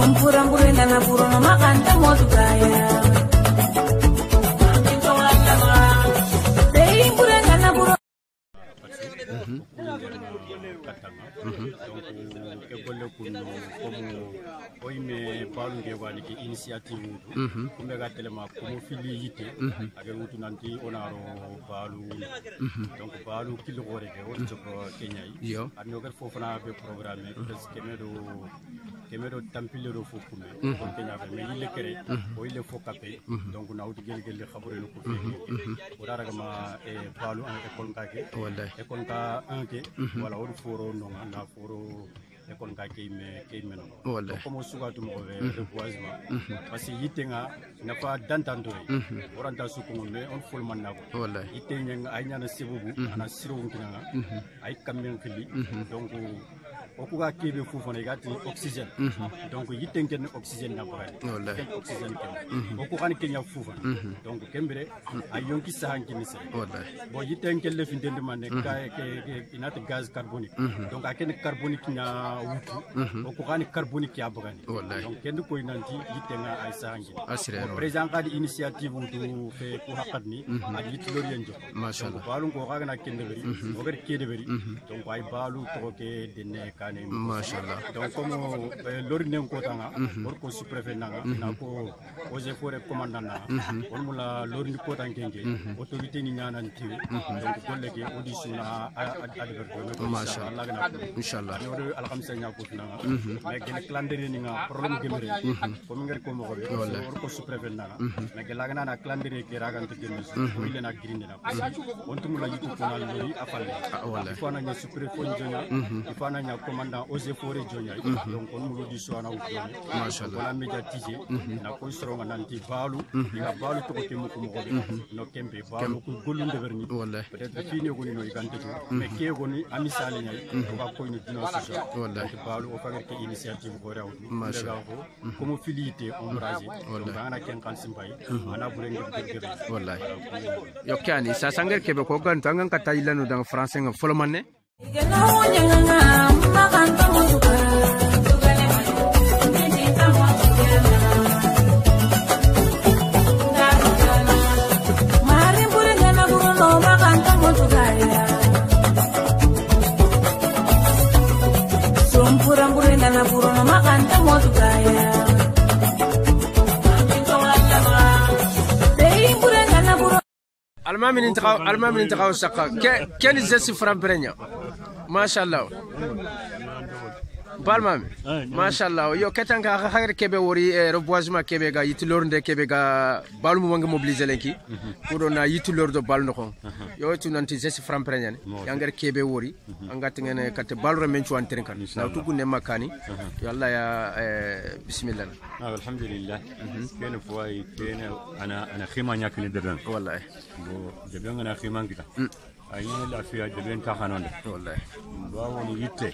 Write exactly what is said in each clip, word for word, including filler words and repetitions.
initiative kumbe ga telema komo fili yite age wutu nanti onaro balu donc balu kilo gore ke o to Kenya yi anno gar fofana be programme parce que medo kemedo tampile ro fofume ko Kenya be mais il kere o il faut capé donc na wuti gel gel khabore ko fi o dara ma e balu en école ka ke école ka un ke wala o foro no na foro école ka ke me ke me no comme suga to mo be reboisement parce que yitenga na fa dantanto oranta su ko me on fol man nako yitenga ay nyana sebubu ana siro wonkinanga ay kamben fili donc o ko ga kebe fu fone gati oxygène donc yitenga ne oxygène na bare oxygène o ko kan kenya fu fone donc kembere ay yonki sahanki ni se bo yitenga le fi ndende man ka ke inata gaz carbonique donc akene carbonique nya wutu o ko kan carbonique ya bagani donc kende ko nanti yitenga ay sahanki président kadi initiative wutu fe ko hakadni adi yitlor yenjo machallah balu ko ga na kende beri o ber kede beri donc ay balu to ke denne kane machallah donc comme lor nen ko tanga or ko sous préfet nanga na ko o je fore commandant na on mula lor ni ko tangenge autorité ni nyanan tiwe donc golle ke audition na advertisement machallah inshallah no alhamsa nya ko nanga mais gen calendrier ni nga problème gemere ko mi ngari ko mo ko or ko sous préfet nanga mais gelaga na calendrier ke ragante gemel ko ile na grinde na on tumula yitu ko na lori afalle ko na nya sous préfet jonya ko na nya commandant aux efforts jonya donc on mo di so na machallah wala médiatiser na ko soronga nanti balu diga balu to ko mo ko mo no kembe balu ko gollu ndeverni peut-être fini ko ni no igante to mais ke ko ni amisale nyay ko ba ko ni dino so wallahi balu o fagar ke initiative ko rew machallah ko mo filité on raji donc ana ken kan simbay ana bure ngi degge wallahi yo kani sa sanger ke be ko gan tangan ka taylanu dans français nga folomane المهم نتقاو المهم نتقاو الشقة كان الجسي فران برينيا ما شاء الله بالمام ما شاء الله يو كتانكا خير كبه وري ربوازما كبه غا يتلور ند كبه غا بالو مونغ موبيليزي لنكي كودونا يتلور دو بال نكون يو تو نانتي جسي فران برينيا يانغر كبه وري انغا تنغن كات بالو رمنچو انترين كان نا تو غن مكاني يلا يا بسم الله الحمد لله كان فواي كان انا انا خيما نياكني دبن والله دبن انا خيما كده ايين لا فيها دبن تاخانون والله باو يته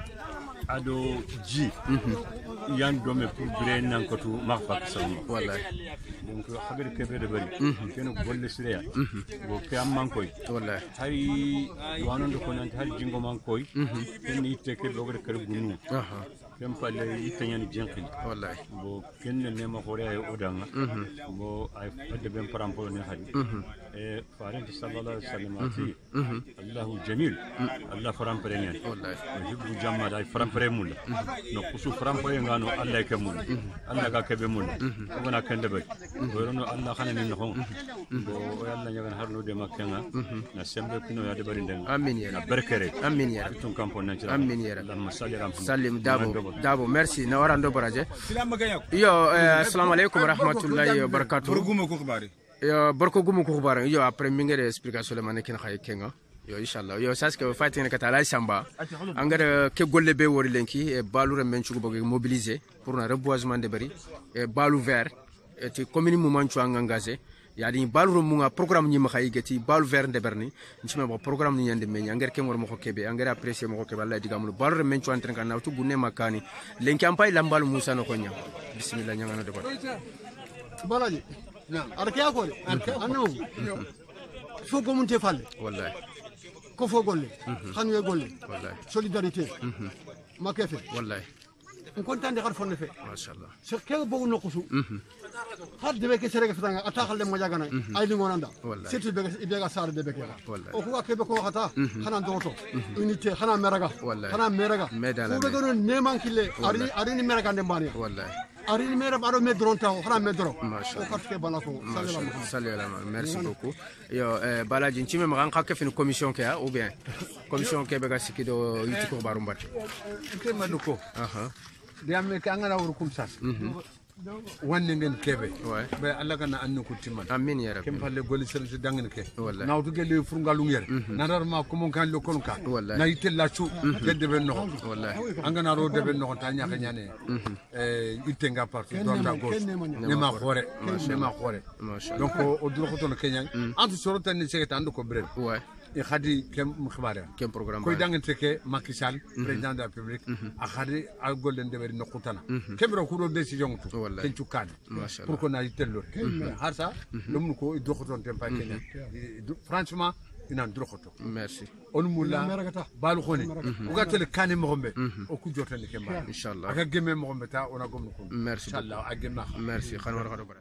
ado ji yan do me pour brain nan ko tu magfa sawi wallahi donc xabar kebe de bari keno golle sireya bo ke am man koy wallahi hari wanon do ko nan hari jingo man koy ken yitte ke logre kër gunu aha kem palle yitte ñani jenkhil wallahi bo ken ne ma xore ay odanga bo ay fadde ben parampo ne hadi e faranti sallallahu alaihi wasallam ati allah jamil allah faram prenen wallahi jibu jamma dai faram premul no kusu faram pre ngano allah ke mun allah ga kebe mun ko na kende be ko rono allah xanani no bo yalla nyagan harno de makkenga na sembe pino ya de bari ndeng amin ya na berkere amin ya tun kampo na jira amin ya allahumma salli ala salim dabo dabo merci na warando baraje yo assalamu alaikum rahmatullahi wa barakatuh burgumo ko xibari yo barko gumu ko xibari yo après mi ngere explication le mané ken xay kenga yo inshallah yo saske fatina kata lay samba angara ke golle be wori lenki e balu remben chugo boge mobiliser pour na reboisement de bari e balu vert et commune moment chu engagé yadi balu mu nga programme ni ma xay geti balu vert de berni ntime bo programme ni yande men angara ke ngor mo ko kebe angara apprécier mo ko kebe Allah digamul balu remben chu entren kan nawtu gunne makani lenki am pay lambalu musa no ko nya bismillah nyanga no de balaji na arkiya ko anu fo ko mun te falle wallahi ko fo golle xanu ye golle wallahi solidarité ma kefe wallahi on content de har fonne fe machallah so ke bo no kusu har de be ke sere ke fitanga ata khalle mo jagana ay li ngonanda surtout be be ga sar de be ke o ko ke be ko khata khana ndoto unité khana meraga khana meraga ko be gono neman kille ari ari ni meraga de mbani wallahi ari ni mera baro medron taw khana medro o karte balako salam merci beaucoup yo balaji ntime ma kan ka fin commission ke ou bien commission ke be ga sikido yiti ko barum bat ke maduko aha diamme ka ngana wuro kum sas wanne ngeen kebe be Allah kana annu ko timman amin ya rabbi kem falle goli sel ci dangene ke nawtu gele furgalu ngere nadar ma ko mon kan lo kon ka na yitella su gedde ben no wallahi angana ro de ben no ta nyaaka nyane euh itenga partout do ta gos ne ma xore ne ma xore donc o duro ko ton kenyan antu soro tan ni seketa andu ko brel ouais e khadi kem khibare kem programme koy dangante ke Macky Sall président de la République a khadi a golden de beri nokutana kebro ko do décision to ken ciukad pour ko na yitello harsa lum ko do xoton tempa kenya franchement ina do xoto merci on mulla balu khoni ko gatel kané mo gombe o ku jotale ke ma inshallah aga gemme mo gombe ta ona gomno ko merci inshallah agema merci xana war xado bara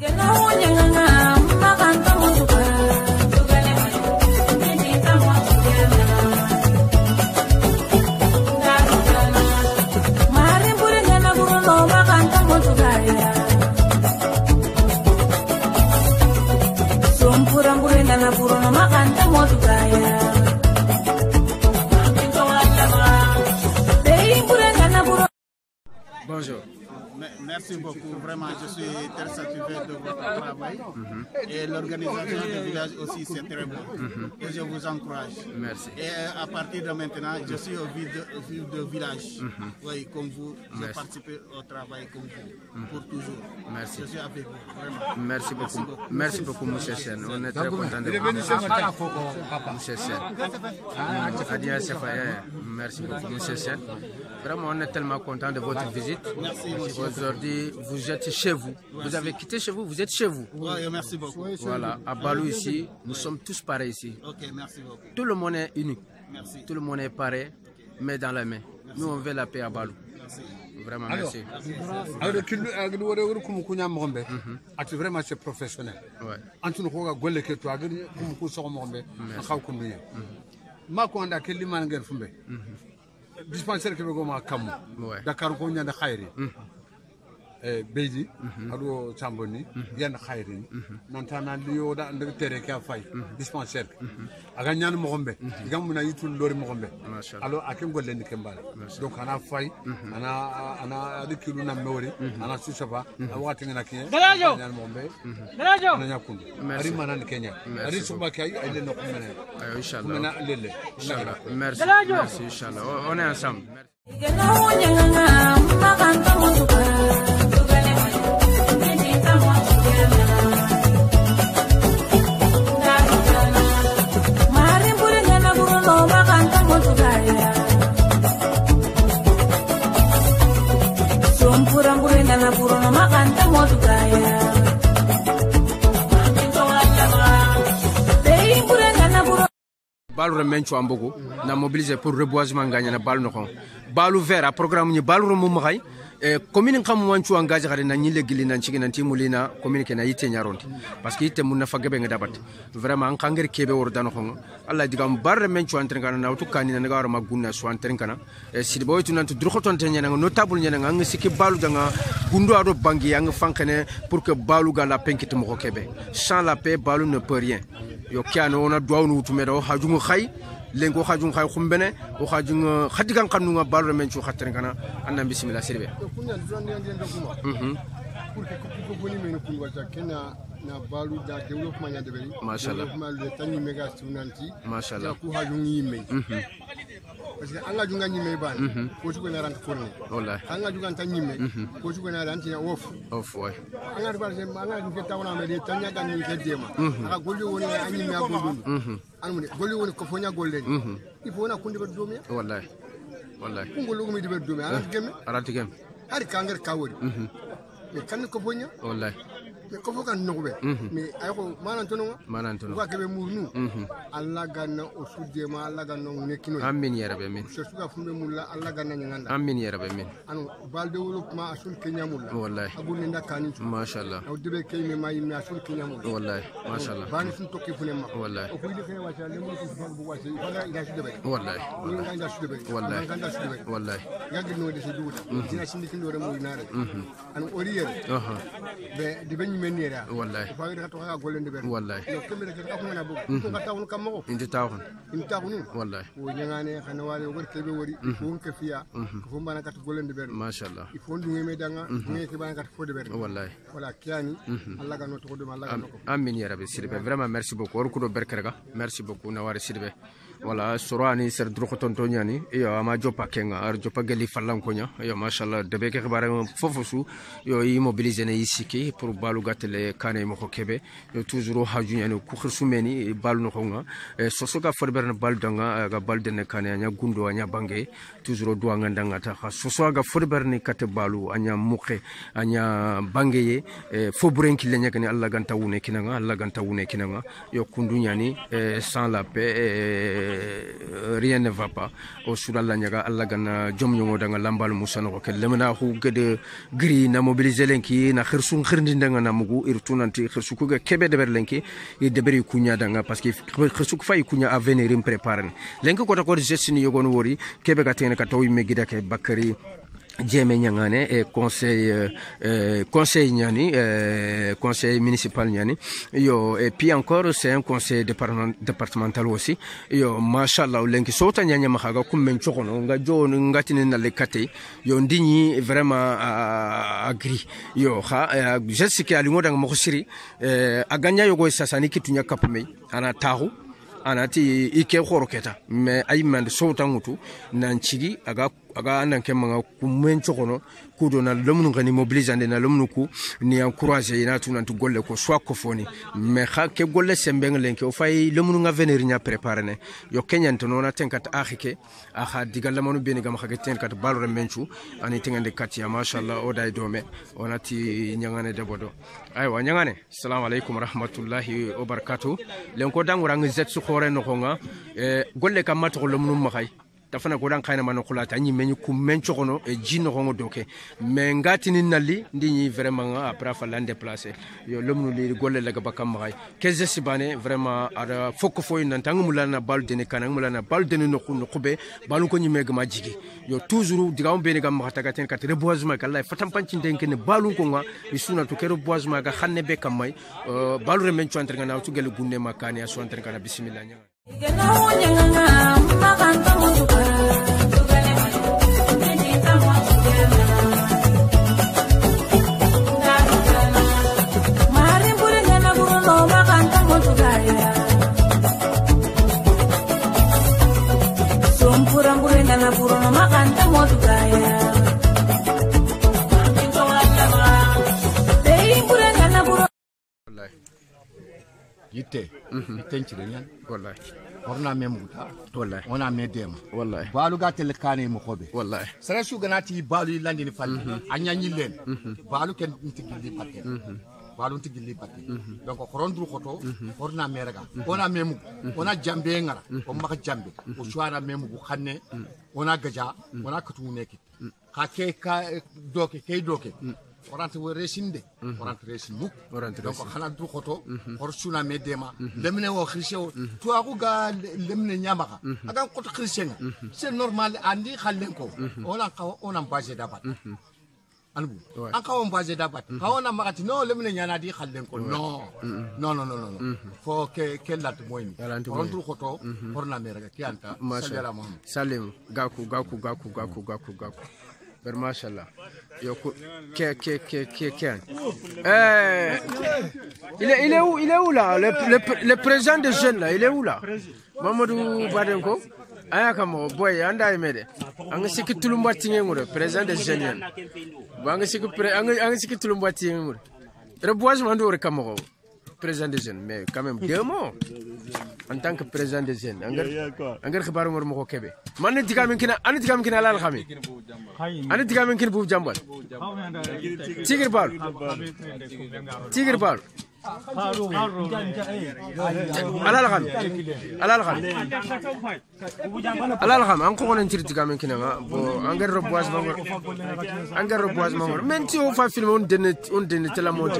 Bonjour. Merci beaucoup, vraiment je suis très satisfait de votre travail mm-hmm. et l'organisation du village aussi c'est très bon mm-hmm. et je vous encourage. Merci. Et à partir de maintenant je suis au vide de village, mm-hmm. oui, comme vous, je participe au travail comme vous, mm-hmm. pour toujours. Merci. Je suis avec vous, vraiment. Merci beaucoup, merci beaucoup, merci beaucoup monsieur Sen, on est très content de vous. Monsieur Sen. Adia Sefaye, merci beaucoup monsieur Sen. Vraiment on est tellement content de votre visite. Merci monsieur. Aujourd'hui, vous êtes chez vous. Merci. Vous avez quitté chez vous, vous êtes chez vous. Oui, merci beaucoup. Voilà, à Balou ici, nous sommes tous pareils ici. Ok, merci beaucoup. Tout le monde est unique. Merci. Tout le monde est pareil, okay. Main dans la main. Merci. Nous, on veut la paix à Balou. Merci. Vraiment, merci. Alors, vraiment, c'est professionnel. Ouais. Antu no ko golle ke to agri kum ko so mo mbe xaw ko nduye ma ko anda ke liman ngel fumbe dispensaire ke be go ma kam Dakar ko nyanda khayri eh beji ado chamboni yan khayri nantana liyo da ndir tere ka fay dispensaire aga nyaan mo gombe gam na yitul lori mo gombe alors akem golle ni kembal donc ana fay ana ana adikilu na mewri ana susaba awati ngana kiyen nyaan mo gombe darajo na nyakundu ari manan kenya ari suba kay ay le no ko menen ayo inshallah na lele inshallah merci merci inshallah on est ensemble. Balu remencho ambogo na mobiliser pour reboisement gagner na balu nokon balu vert a programme ni balu remo maxay e commune xam wanchu engagé xare na ñi legili nan ci nan timulina commune ke na yité ñaronti parce que yité mun na fagabe nga dabat vraiment en xanger kebe wor dan xon Allah digam bar remencho entre kana na wutu kanina nga wara magunna so entre kana e sidi boy tunan tu droxoton te ñana notable ñana nga sikki balu danga gundo ado bangi yang fankene pour que balu ga la penkite mo kebe sans la paix balu ne peut rien yo kiano ona duawnu tumero hajungu khay lengo hajung khay khumbene o hajung khadigan kanunga balre menchu khatere kana anna bismillah sirbe mhm pour que ko boni men ko wata kena na balu da développement ya debeli machallah le tani mega sunanti machallah ko hajung yime mhm parce que anga junga nyime ban ko ci ko na ran forne wallahi anga junga tan nyime ko ci ko na ran tiya off off way anga ba je anga junga tawna me de tanya ga ni ke dema anga golli woni anyi mi agollu anu ne golli woni ko fonya golle il faut na kundi be domi wallahi wallahi ko gollu mi de domi ala gemme ala gemme ari kanger kawori mais kan ko fonya wallahi mais ko fokan nokbe mais ay ko manan tono manan tono ko kebe murnu alla ganna o sudde ma alla ganna nekino amin ya rabbi amin so suga fumbe mulla alla ganna nyanga amin ya rabbi amin anu bal développement asul kenya mulla wallahi abul ndakani ma sha Allah aw debe kayme may mi asul kenya mulla wallahi ma sha Allah bani sun tokki fune ma wallahi o kuyde kay wacha le mo ko bu wacha fala ida sudde wallahi wallahi nganda sudde wallahi nganda sudde wallahi yagge no de se duuta dina sindi kin do mo inaare anu oriyer aha be de benni menira wallahi fa ga to ga golende be wallahi yo kembe ke ka funa bu ko ka tawun kam mo inti tawun in tawun wallahi o nyangane xana wale wor kebe wori ko ke fiya ko mbana kat golende be ma sha Allah il faut ndunge me danga ndunge ke bana kat fode be wallahi wala kiani Allah ga no to do Allah ga no amin ya rabbi sirbe vraiment merci beaucoup or kudo berkerga merci beaucoup nawari sirbe wala sorani ser droxo tonto ñani yo ama jopa kenga ar jopa gali fallan ko nya yo machallah de be ke xibare fofosu yo yi mobiliser ne isiki pour balu gatele kané mo ko kebe yo toujours haju ñani ku xirsu meni balu no xonga soso ga forber na bal danga ga bal de ne kané nya gundo nya bangé toujours do nga ndanga ta soso ga forber ni kate balu anya muxe anya bangé fo burenki le ñagani Allah ganta wune kinanga Allah ganta wune kinanga yo kundu ñani sans la paix rien ne va pas o suralla nyaga alla gana jom nyongo danga lambal musano ko lemna hu gede gri na mobiliser lenki na khirsun khirndi danga na mugu irtunanti khirsu ko kebe de berlenki e de beri kunya danga parce que khirsu ko fay kunya a venir im préparer lenki ko ta ko gestini yogon wori kebe ga tene ka tawi megida ke bakari Djemé Nyangane et conseil euh, euh, conseil Nyani euh, conseil municipal Nyani yo et puis encore c'est un conseil départemental aussi yo machallah lenki sota nyanya mahaga kummen chokono nga jo ngatini na lekate yo ndini vraiment agri yo ha jessica ali ngoda mo khosiri aganya yo go sasani kitunya kapme ana tahu anati ike khoroketa mais ay mand sota ngutu nan chigi aga aga anan kemanga kumen chokono kudo na lomnu ngani mobilisande na lomnu ku ni encourager ina tunantu golle ko soit ko foni mais ha ke golle sembeng lenke o fay lomnu nga venir nya préparer yo kenyan to nona tenkat akhike akha digal lamanu beni gam khage tenkat balore menchu ani tengande katia mashallah o day dome onati nyangane debodo aywa nyangane assalamu alaykum rahmatullahi wa barakatuh lenko dangura ngi zet su khore no khonga e golle kam mat ko lomnu makhay tafana ko dan khayna man khula ta nyi meñu kum men chokono e jinno ko doke mais ngati ni nali ndi vraiment après fa l'an déplacer yo lomnu li golle la ga bakam may keze sibane vraiment ada fokko foy nan tang mulana bal de ne kanang mulana bal de no khunu khube balu ko nyi meg ma jigi yo toujours digam be ne gam ma taka ten kat reboisement kala fatam panci denke ne balu ko nga isuna to kero reboisement ga xanne be kam may balu remen ci entre ngana to gele gunne makani aso entre kana bismillah nya yitte tenci de ñan wallahi orna memuta wallahi ona medema wallahi balu gatel kane mo xobe wallahi sara su ganati balu landini falli anya ñillen balu ken ntigili patte balu ntigili patte donc xorondru xoto orna merega ona memu ona jambe ngara o maka jambe o suana memu ko xanne ona gaja ona katu neki ka ke ka doke kay doke orante wo resinde orante resin muk donc xana du xoto or suna medema lemne wo xirsew to aku ga lemne nyamaka aga ko xirsenga c'est normal andi xalen ko ona ka ona basé dabat anbu an ka on basé dabat ka ona makati no lemne nyana di xalen ko non non non non non fo ke ke lat moyni on du xoto orna merega ki anta salam salim gaku gaku gaku gaku gaku gaku ber machallah yo que que que que que euh il est il est où il est où là le le, le président des jeunes là il est où là Mamadou Badenko aya kamo boy anda mede anga sikki tulumbati ngure président des jeunes ba anga sikki anga anga sikki tulumbati ngure reboisement do re kamo président des jeunes mais quand même deux mots en tant que président des jeunes angar angar xibaru ngor mako kebe man ni tigamin kina an tigamin kina lal xami an tigamin kin bu jambal tigir bal tigir bal alal xam alal xam alal xam an ko wonen tirti gamen kina bo angar reboise mangor angar reboise mangor men ti o fa film on den on den tela monte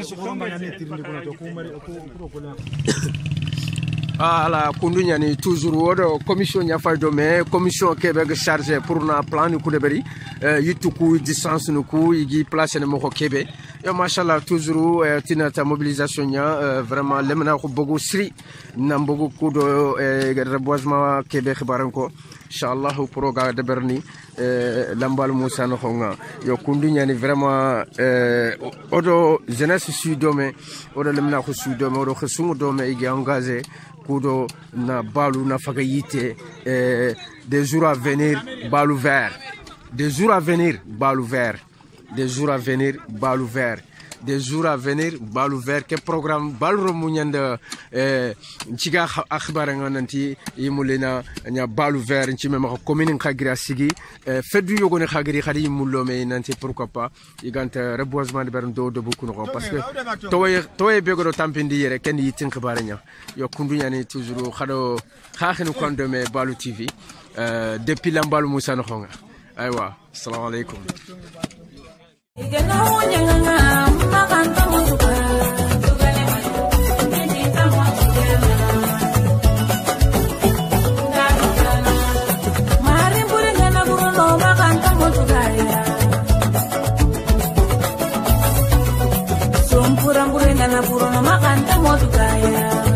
ala kundunya ni toujours wodo commission nya fay do mais commission kebe chargé pour na plan ni ku de bari yitu ku distance nu ku igi place ne moko kebe yo machallah toujours tina ta mobilisation nya vraiment lemna ko bogo sri na bogo ku do reboisement kebe khibaran ko inshallah pour ga de berni lambal musa no khonga yo kundunya ni vraiment odo jeunesse sud do mais odo lemna ko sud do mais odo khsumu do mais igi engagé kudo na balu na fagayite eh, des jours à venir balu vert des jours à venir balu vert des jours à venir balu vert des jours à venir balu vert ke programme balu munyanda eh ciga akhbara ngananti yimulena nya balu vert ci mema commune khagira sigi eh, fedu yogone khagiri khadi mullo me nanti pourquoi pas iganta reboisement de berndo de beaucoup no parce que toy toy begoro tampindi yere ken yitin khbara nya yo kundunya ni toujours khado khakhinu kondo me balu tv euh, depuis lambalu musa no khonga aywa assalamu alaykum Sumpura mburenda na burono makanta motu kaya